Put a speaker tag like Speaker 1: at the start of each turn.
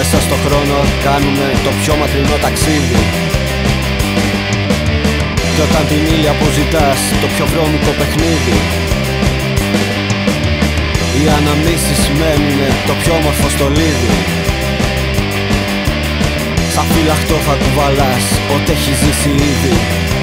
Speaker 1: Μέσα στο χρόνο κάνουμε το πιο μακρινό ταξίδι. Κι όταν την ήλια αποζητάς, το πιο βρώμικο παιχνίδι, οι αναμνήσεις μένουνε το πιο όμορφο στολίδι. Σαν φύλαχτο θα κουβαλάς ό,τι έχει ζήσει ήδη.